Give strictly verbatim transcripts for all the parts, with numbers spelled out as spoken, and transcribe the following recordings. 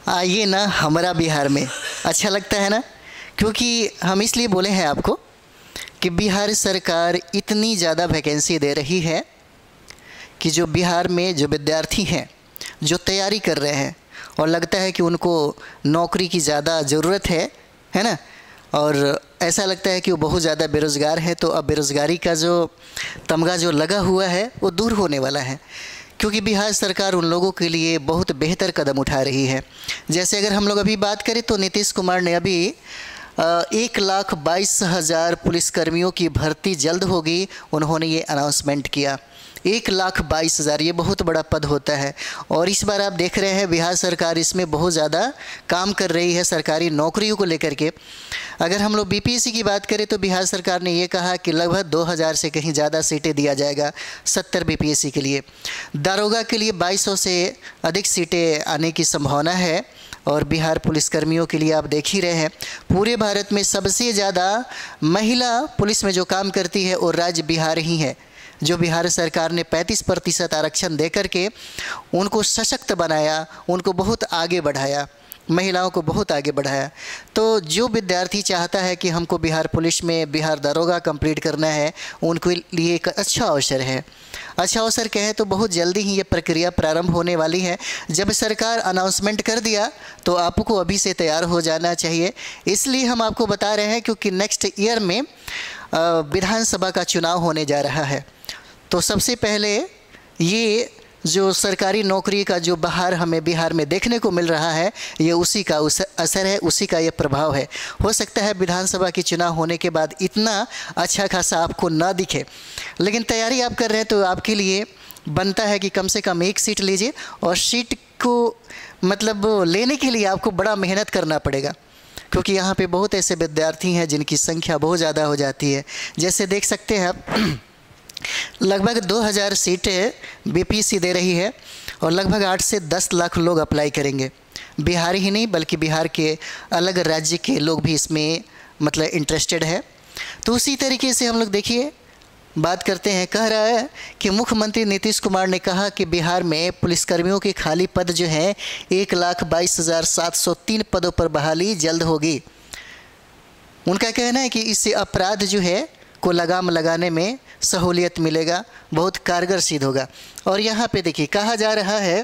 आइए ना हमारा बिहार में। अच्छा लगता है ना, क्योंकि हम इसलिए बोले हैं आपको कि बिहार सरकार इतनी ज़्यादा वैकेंसी दे रही है कि जो बिहार में जो विद्यार्थी हैं जो तैयारी कर रहे हैं और लगता है कि उनको नौकरी की ज़्यादा ज़रूरत है है ना, और ऐसा लगता है कि वो बहुत ज़्यादा बेरोज़गार है, तो अब बेरोज़गारी का जो तमगा जो लगा हुआ है वो दूर होने वाला है, क्योंकि बिहार सरकार उन लोगों के लिए बहुत बेहतर कदम उठा रही है। जैसे अगर हम लोग अभी बात करें तो नीतीश कुमार ने अभी एक लाख बाईस हज़ार पुलिसकर्मियों की भर्ती जल्द होगी, उन्होंने ये अनाउंसमेंट किया। एक लाख बाईस हज़ार ये बहुत बड़ा पद होता है, और इस बार आप देख रहे हैं बिहार सरकार इसमें बहुत ज़्यादा काम कर रही है सरकारी नौकरियों को लेकर के। अगर हम लोग बीपीएससी की बात करें तो बिहार सरकार ने ये कहा कि लगभग दो हज़ार से कहीं ज़्यादा सीटें दिया जाएगा सत्तर बीपीएससी के लिए। दारोगा के लिए बाईस सौ से अधिक सीटें आने की संभावना है, और बिहार पुलिसकर्मियों के लिए आप देख ही रहे हैं पूरे भारत में सबसे ज़्यादा महिला पुलिस में जो काम करती है वो राज्य बिहार ही है। जो बिहार सरकार ने पैंतीस प्रतिशत आरक्षण दे करके उनको सशक्त बनाया, उनको बहुत आगे बढ़ाया, महिलाओं को बहुत आगे बढ़ाया। तो जो विद्यार्थी चाहता है कि हमको बिहार पुलिस में बिहार दारोगा कंप्लीट करना है, उनके लिए एक अच्छा अवसर है। अच्छा अवसर कहें तो बहुत जल्दी ही ये प्रक्रिया प्रारंभ होने वाली है। जब सरकार अनाउंसमेंट कर दिया तो आपको अभी से तैयार हो जाना चाहिए। इसलिए हम आपको बता रहे हैं क्योंकि नेक्स्ट ईयर में विधानसभा का चुनाव होने जा रहा है। तो सबसे पहले ये जो सरकारी नौकरी का जो बाहर हमें बिहार में देखने को मिल रहा है, ये उसी का उस असर है, उसी का ये प्रभाव है। हो सकता है विधानसभा के चुनाव होने के बाद इतना अच्छा खासा आपको ना दिखे, लेकिन तैयारी आप कर रहे हैं तो आपके लिए बनता है कि कम से कम एक सीट लीजिए, और सीट को मतलब लेने के लिए आपको बड़ा मेहनत करना पड़ेगा, क्योंकि यहाँ पे बहुत ऐसे विद्यार्थी हैं जिनकी संख्या बहुत ज़्यादा हो जाती है। जैसे देख सकते हैं आप लगभग दो हज़ार सीटें बीपीएससी दे रही है, और लगभग आठ से दस लाख लोग अप्लाई करेंगे। बिहार ही नहीं बल्कि बिहार के अलग राज्य के लोग भी इसमें मतलब इंटरेस्टेड है। तो उसी तरीके से हम लोग देखिए बात करते हैं। कह रहा है कि मुख्यमंत्री नीतीश कुमार ने कहा कि बिहार में पुलिसकर्मियों के खाली पद जो हैं एक लाख बाईस हज़ार सात सौ तीन पदों पर बहाली जल्द होगी। उनका कहना है कि इससे अपराध जो है को लगाम लगाने में सहूलियत मिलेगा, बहुत कारगर सिद्ध होगा। और यहाँ पे देखिए कहा जा रहा है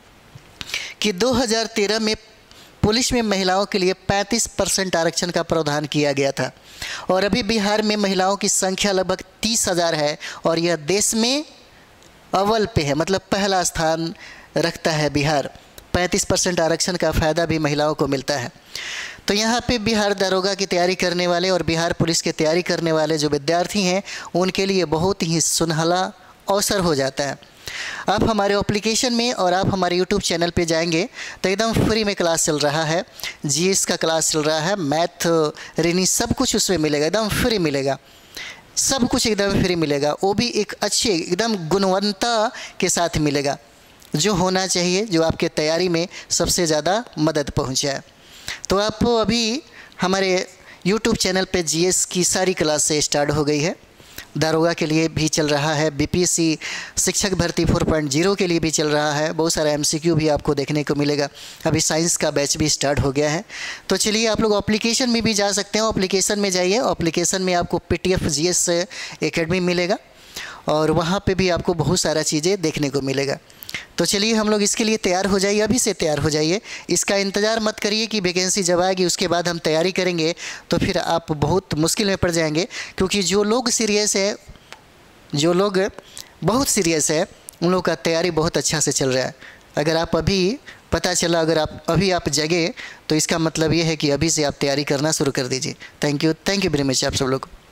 कि दो हज़ार तेरह में पुलिस में महिलाओं के लिए पैंतीस परसेंट आरक्षण का प्रावधान किया गया था, और अभी बिहार में महिलाओं की संख्या लगभग तीस हज़ार है, और यह देश में अव्वल पे है, मतलब पहला स्थान रखता है बिहार। पैंतीस परसेंट आरक्षण का फ़ायदा भी महिलाओं को मिलता है। तो यहाँ पे बिहार दारोगा की तैयारी करने वाले और बिहार पुलिस की तैयारी करने वाले जो विद्यार्थी हैं उनके लिए बहुत ही सुनहला अवसर हो जाता है। आप हमारे एप्लीकेशन में और आप हमारे यूट्यूब चैनल पे जाएंगे तो एकदम फ्री में क्लास चल रहा है, जीएस का क्लास चल रहा है, मैथ रीजनिंग सब कुछ उसमें मिलेगा, एकदम फ्री मिलेगा, सब कुछ एकदम फ्री मिलेगा। वो भी एक अच्छे एकदम गुणवत्ता के साथ मिलेगा, जो होना चाहिए, जो आपके तैयारी में सबसे ज़्यादा मदद पहुँचाए। तो आप अभी हमारे यूट्यूब चैनल पे जीएस की सारी क्लास से स्टार्ट हो गई है। दारोगा के लिए भी चल रहा है, बीपीएससी शिक्षक भर्ती चार पॉइंट ज़ीरो के लिए भी चल रहा है, बहुत सारा एमसीक्यू भी आपको देखने को मिलेगा। अभी साइंस का बैच भी स्टार्ट हो गया है। तो चलिए आप लोग एप्लीकेशन में भी जा सकते हो, एप्लीकेशन में जाइए, एप्लीकेशन में आपको पीटीएफ जीएस एकेडमी मिलेगा, और वहाँ पे भी आपको बहुत सारा चीज़ें देखने को मिलेगा। तो चलिए हम लोग इसके लिए तैयार हो जाइए, अभी से तैयार हो जाइए। इसका इंतज़ार मत करिए कि वैकेंसी जब आएगी उसके बाद हम तैयारी करेंगे, तो फिर आप बहुत मुश्किल में पड़ जाएंगे। क्योंकि जो लोग सीरियस है, जो लोग बहुत सीरियस है, उन लोगों का तैयारी बहुत अच्छा से चल रहा है। अगर आप अभी पता चला, अगर आप अभी आप जगे, तो इसका मतलब ये है कि अभी से आप तैयारी करना शुरू कर दीजिए। Thank you, thank you very much आप सब लोग।